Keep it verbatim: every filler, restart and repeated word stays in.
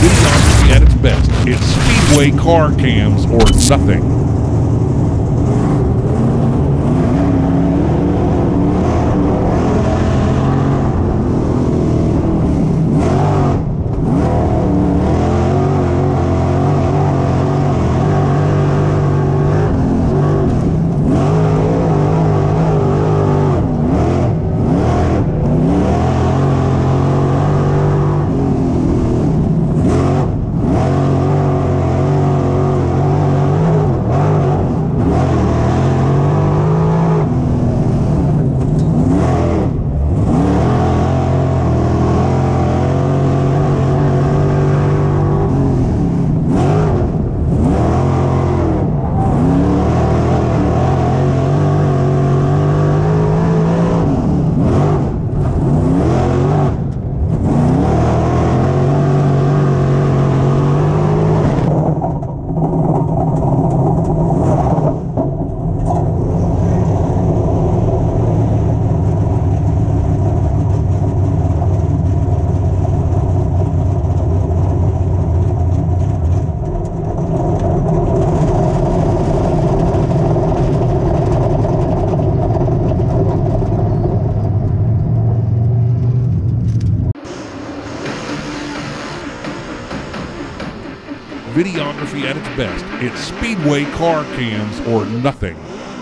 Videography at its best. It's Speedway car cams or nothing. Videography at its best. It's Speedway car cams or nothing.